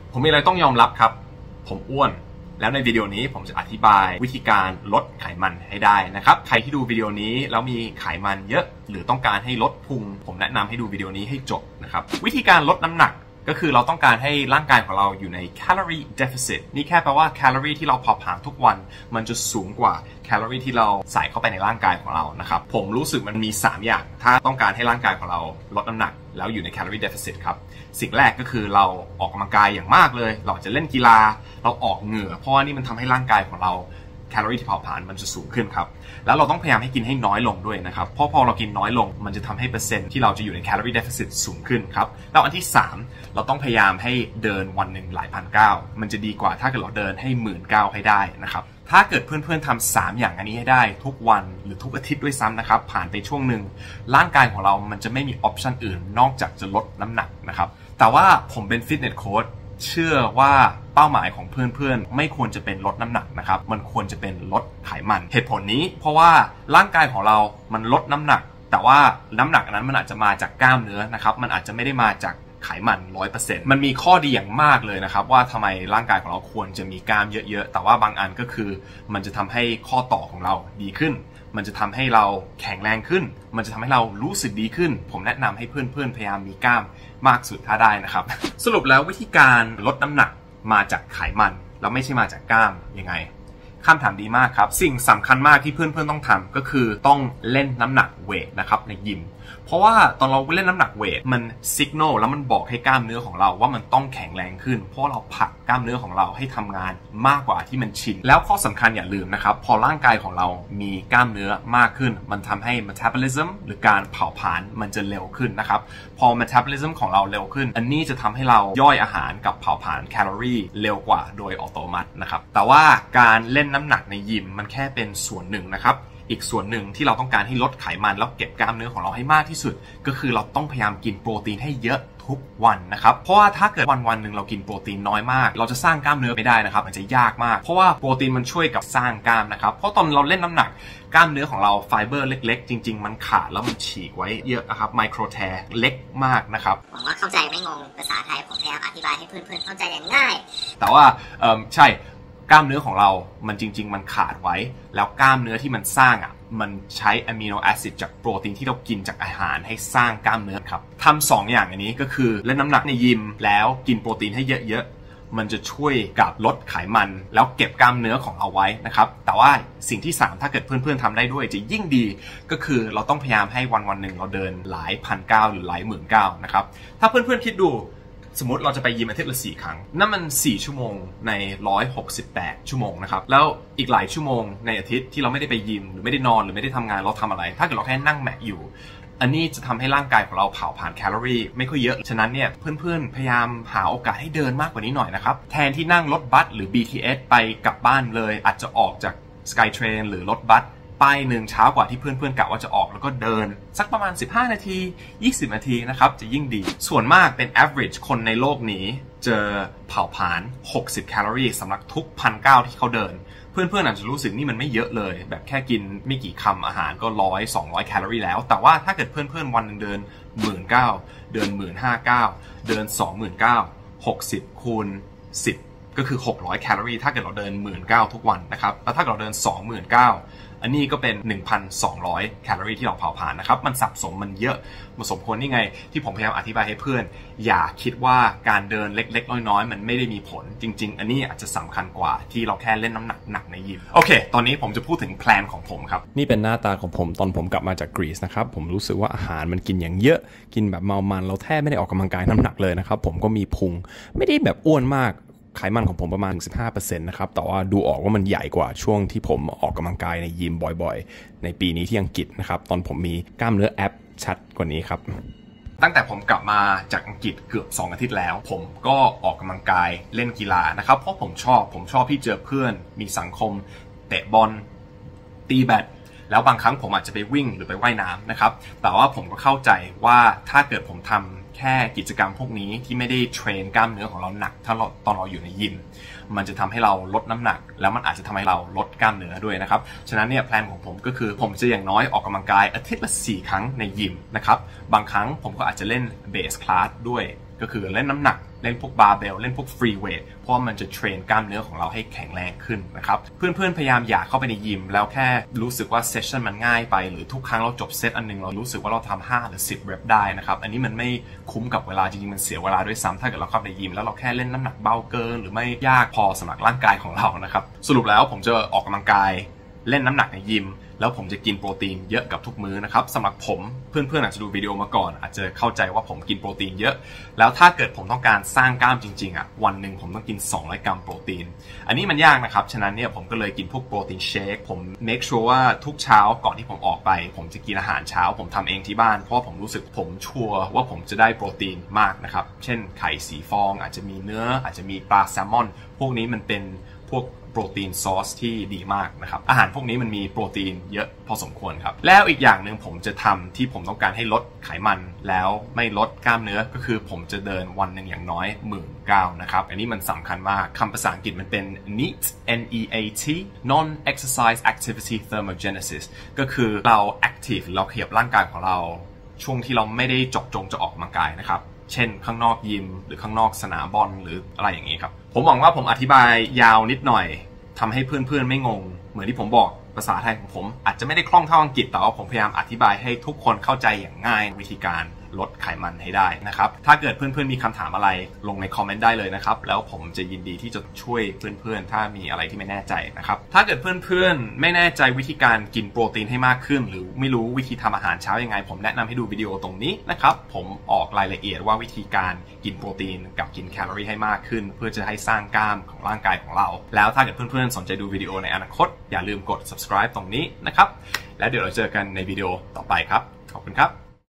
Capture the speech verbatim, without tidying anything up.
ผมมีอะไรต้องยอมรับครับผมอ้วนแล้วในวิดีโอนี้ผมจะอธิบายวิธีการลดไขมันให้ได้นะครับใครที่ดูวิดีโอนี้แล้วมีไขมันเยอะหรือต้องการให้ลดพุงผมแนะนำให้ดูวิดีโอนี้ให้จบนะครับวิธีการลดน้ำหนักก็คือเราต้องการให้ร่างกายของเราอยู่ใน calorie deficit นี่แค่แปลว่าแคลอรี่ที่เราเผาผลาญทุกวันมันจะสูงกว่าแคลอรี่ที่เราใส่เข้าไปในร่างกายของเรานะครับผมรู้สึกมันมีสามอย่างถ้าต้องการให้ร่างกายของเราลดน้ำหนักแล้วอยู่ใน calorie deficit ครับสิ่งแรกก็คือเราออกกำลังกายอย่างมากเลยเราจะเล่นกีฬาเราออกเหงื่อเพราะว่านี่มันทำให้ร่างกายของเราแคลอรี่ที่เผาผลาญมันจะสูงขึ้นครับแล้วเราต้องพยายามให้กินให้น้อยลงด้วยนะครับเพราะพอเรากินน้อยลงมันจะทำให้เปอร์เซ็นต์ที่เราจะอยู่ในแคลอรี่เดฟิซิตสูงขึ้นครับแล้วอันที่สามเราต้องพยายามให้เดินวันหนึ่งหลายพันก้าวมันจะดีกว่าถ้าเกิดเราเดินให้หมื่นก้าวให้ได้นะครับถ้าเกิดเพื่อนๆทำสามอย่างอันนี้ให้ได้ทุกวันหรือทุกอาทิตย์ด้วยซ้ำนะครับผ่านไปช่วงหนึ่งร่างกายของเรามันจะไม่มีออปชันอื่นนอกจากจะลดน้ำหนักนะครับแต่ว่าผมเป็นฟิตเนสโค้ชเชื่อว่าเป้าหมายของเพื่อนๆไม่ควรจะเป็นลดน้ำหนักนะครับมันควรจะเป็นลดไขมันเหตุผลนี้เพราะว่าร่างกายของเรามันลดน้ำหนักแต่ว่าน้ำหนักนั้นมันอาจจะมาจากกล้ามเนื้อนะครับมันอาจจะไม่ได้มาจากไขมัน ร้อยเปอร์เซ็นต์ มันมีข้อดีอย่างมากเลยนะครับว่าทำไมร่างกายของเราควรจะมีกล้ามเยอะๆแต่ว่าบางอันก็คือมันจะทำให้ข้อต่อของเราดีขึ้นมันจะทำให้เราแข็งแรงขึ้นมันจะทำให้เรารู้สึกดีขึ้นผมแนะนำให้เพื่อนๆพยายามมีกล้ามมากสุดถ้าได้นะครับสรุปแล้ววิธีการลดน้ำหนักมาจากไขมันแล้วไม่ใช่มาจากกล้ามยังไงคำถามดีมากครับสิ่งสำคัญมากที่เพื่อนๆต้องทำก็คือต้องเล่นน้ำหนักเวทนะครับในยิมเพราะว่าตอนเราเล่นน้ำหนักเวทมันสัญญาณแล้วมันบอกให้กล้ามเนื้อของเราว่ามันต้องแข็งแรงขึ้นเพราะเราผลักกล้ามเนื้อของเราให้ทำงานมากกว่าที่มันชินแล้วข้อสำคัญอย่าลืมนะครับพอร่างกายของเรามีกล้ามเนื้อมากขึ้นมันทำให้ metabolism หรือการเผาผลาญมันจะเร็วขึ้นนะครับพอ metabolism ของเราเร็วขึ้นอันนี้จะทำให้เราย่อยอาหารกับเผาผลาญแคลอรี่เร็วกว่าโดยอัตโนมัตินะครับแต่ว่าการเล่นน้ำหนักในยิมมันแค่เป็นส่วนหนึ่งนะครับอีกส่วนหนึ่งที่เราต้องการให้ลดไขมันแล้วเก็บกล้ามเนื้อของเราให้มากที่สุดก็คือเราต้องพยายามกินโปรตีนให้เยอะทุกวันนะครับเพราะว่าถ้าเกิดวันวันหนึ่งเรากินโปรตีนน้อยมากเราจะสร้างกล้ามเนื้อไม่ได้นะครับมันจะยากมากเพราะว่าโปรตีนมันช่วยกับสร้างกล้ามนะครับเพราะตอนเราเล่นน้ำหนักกล้ามเนื้อของเราไฟเบอร์เล็กๆจริงๆมันขาดแล้วมันฉีกไว้เยอะนะครับไมโครแทร์เล็กมากนะครับหวังว่าเข้าใจไม่งงภาษาไทยผมพยายามอธิบายให้เพื่อนๆเข้าใจอย่างง่ายแต่ว่าเอ่อใช่กล้ามเนื้อของเรามันจริงๆมันขาดไว้แล้วกล้ามเนื้อที่มันสร้างอ่ะมันใช้อะมิโนแอซิดจากโปรตีนที่เรากินจากอาหารให้สร้างกล้ามเนื้อครับทำสองอย่างอันนี้ก็คือเล่นน้ำหนักในยิมแล้วกินโปรตีนให้เยอะๆมันจะช่วยกับลดไขมันแล้วเก็บกล้ามเนื้อของเราไว้นะครับแต่ว่าสิ่งที่สามถ้าเกิดเพื่อนๆทำได้ด้วยจะยิ่งดีก็คือเราต้องพยายามให้วันวันหนึ่งเราเดินหลายพันก้าวหรือหลายหมื่นก้าวนะครับถ้าเพื่อนๆคิดดูสมมติเราจะไปยิมอาทิตย์ละสี่ครั้งนั่นมันสี่ชั่วโมงในหนึ่งร้อยหกสิบแปดชั่วโมงนะครับแล้วอีกหลายชั่วโมงในอาทิตย์ที่เราไม่ได้ไปยิมหรือไม่ได้นอนหรือไม่ได้ทำงานเราทำอะไรถ้าเกิดเราแค่นั่งแมะอยู่อันนี้จะทำให้ร่างกายของเราเผาผลาญแคลอรี่ไม่ค่อยเยอะฉะนั้นเนี่ยเพื่อนๆพยายามหาโอกาสให้เดินมากกว่านี้หน่อยนะครับแทนที่นั่งรถบัสหรือ บี ที เอส ไปกลับบ้านเลยอาจจะออกจาก Skytrain หรือรถบัสป้ายหนึ่งเช้ากว่าที่เพื่อนๆกะว่าจะออกแล้วก็เดินสักประมาณสิบห้านาทียี่สิบนาทีนะครับจะยิ่งดีส่วนมากเป็น average คนในโลกนี้เจอเผาผลาญหกสิบแคลอรี่สำหรับทุกพันก้าวที่เขาเดินเพื่อนๆอาจจะรู้สึกนี่มันไม่เยอะเลยแบบแค่กินไม่กี่คำอาหารก็ร้อยสองร้อยแคลอรี่แล้วแต่ว่าถ้าเกิดเพื่อนๆวันนึงเดินหมื่นเก้าเดินหมื่นห้าเก้าเดินสองหมื่นเก้าหกสิบคูณสิบก็คือหกร้อยแคลอรี่ถ้าเกิดเราเดินหมื่นเก้าทุกวันนะครับแล้วถ้าเกิดเราเดินสองหมื่นเก้าอันนี้ก็เป็น หนึ่งพันสองร้อย แคลอรี่ที่เราเผาผลาญนะครับมันสับสนมันเยอะมันสมควรนี่ไงที่ผมพยายามอธิบายให้เพื่อนอย่าคิดว่าการเดินเล็กๆน้อยๆมันไม่ได้มีผลจริงๆอันนี้อาจจะสำคัญกว่าที่เราแค่เล่นน้ำหนักหนักในยิมโอเคตอนนี้ผมจะพูดถึงแพลนของผมครับนี่เป็นหน้าตาของผมตอนผมกลับมาจากกรีซนะครับผมรู้สึกว่าอาหารมันกินอย่างเยอะกินแบบเมามันเราแทบไม่ได้ออกกำลังกายน้ำหนักเลยนะครับผมก็มีพุงไม่ได้แบบอ้วนมากไขมันของผมประมาณ สิบห้าเปอร์เซ็นต์ นะครับแต่ว่าดูออกว่ามันใหญ่กว่าช่วงที่ผมออกกำลังกายในยิมบ่อยๆในปีนี้ที่อังกฤษนะครับตอนผมมีกล้ามเนื้อแอปชัดกว่านี้ครับตั้งแต่ผมกลับมาจากอังกฤษเกือบสองอาทิตย์แล้วผมก็ออกกำลังกายเล่นกีฬานะครับเพราะผมชอบผมชอบที่เจอเพื่อนมีสังคมเตะบอลตีแบดแล้วบางครั้งผมอาจจะไปวิ่งหรือไปว่ายน้ำนะครับแต่ว่าผมก็เข้าใจว่าถ้าเกิดผมทำแค่กิจกรรมพวกนี้ที่ไม่ได้เทรนกล้ามเนื้อของเราหนักถ้าเราตอนเราอยู่ในยิมมันจะทำให้เราลดน้ำหนักแล้วมันอาจจะทำให้เราลดกล้ามเนื้อด้วยนะครับฉะนั้นเนี่ยแพลนของผมก็คือผมจะอย่างน้อยออกกำลังกายอาทิตย์ละสี่ครั้งในยิมนะครับบางครั้งผมก็อาจจะเล่นเบสคลาสด้วยก็คือเล่นน้ำหนักเล่นพวกบาร์เบลเล่นพวกฟรีเวทเพราะมันจะเทรนกล้ามเนื้อของเราให้แข็งแรงขึ้นนะครับเพื่อนๆพยายามอยากเข้าไปในยิมแล้วแค่รู้สึกว่าเซสชั่นมันง่ายไปหรือทุกครั้งเราจบเซตอันนึงเรารู้สึกว่าเราทำห้าหรือสิบเรปได้นะครับอันนี้มันไม่คุ้มกับเวลาจริงๆมันเสียเวลาด้วยซ้ำถ้าเกิดเราเข้าไปในยิมแล้วเราแค่เล่นน้ำหนักเบาเกินหรือไม่ยากพอสำหรับร่างกายของเรานะครับสรุปแล้วผมจะออกกำลังกายเล่นน้ำหนักในยิมแล้วผมจะกินโปรตีนเยอะกับทุกมื้อนะครับสำหรับผมเพื่อนๆอาจจะดูวิดีโอมาก่อนอาจจะเข้าใจว่าผมกินโปรตีนเยอะแล้วถ้าเกิดผมต้องการสร้างกล้ามจริงๆอ่ะวันหนึ่งผมต้องกินสองร้อยกรัมโปรตีนอันนี้มันยากนะครับฉะนั้นเนี่ยผมก็เลยกินพวกโปรตีนเชคผม make sure ว่าทุกเช้าก่อนที่ผมออกไปผมจะกินอาหารเช้าผมทำเองที่บ้านเพราะผมรู้สึกผมชัวร์ว่าผมจะได้โปรตีนมากนะครับเช่นไข่สีฟองอาจจะมีเนื้ออาจจะมีปลาแซลมอนพวกนี้มันเป็นพวกโปรตีนซอสที่ดีมากนะครับอาหารพวกนี้มันมีโปรตีนเยอะพอสมควรครับแล้วอีกอย่างหนึ่งผมจะทำที่ผมต้องการให้ลดไขมันแล้วไม่ลดกล้ามเนื้อก็คือผมจะเดินวันหนึ่งอย่างน้อยหมื่นเก้านะครับอันนี้มันสำคัญมากคำภาษาอังกฤษมันเป็น เอ็น อี เอ ที เอ็น อี เอ ที non exercise activity thermogenesis ก็คือเรา active เราขยับร่างกายของเราช่วงที่เราไม่ได้เจาะจงจะออกกำลังกายนะครับเช่นข้างนอกยิมหรือข้างนอกสนามบอลหรืออะไรอย่างนี้ครับผมหวังว่าผมอธิบายยาวนิดหน่อยทำให้เพื่อนๆไม่งงเหมือนที่ผมบอกภาษาไทยของผมอาจจะไม่ได้คล่องเท่าอังกฤษแต่ว่าผมพยายามอธิบายให้ทุกคนเข้าใจอย่างง่ายวิธีการลดไขมันให้ได้นะครับถ้าเกิดเพื่อนๆมีคำถามอะไรลงในคอมเมนต์ได้เลยนะครับแล้วผมจะยินดีที่จะช่วยเพื่อนๆถ้ามีอะไรที่ไม่แน่ใจนะครับถ้าเกิดเพื่อนๆไม่แน่ใจวิธีการกินโปรตีนให้มากขึ้นหรือไม่รู้วิธีทำอาหารเช้ายังไงผมแนะนำให้ดูวิดีโอตรงนี้นะครับผมออกรายละเอียดว่าวิธีการกินโปรตีนกับกินแคลอรี่ให้มากขึ้นเพื่อจะให้สร้างกล้ามของร่างกายของเราแล้วถ้าเกิดเพื่อนๆสนใจดูวิดีโอในอนาคตอย่าลืมกด subscribe ตรงนี้นะครับแล้วเดี๋ยวเราเจอกันในวิดีโอต่อไปครับขอบคุณครับ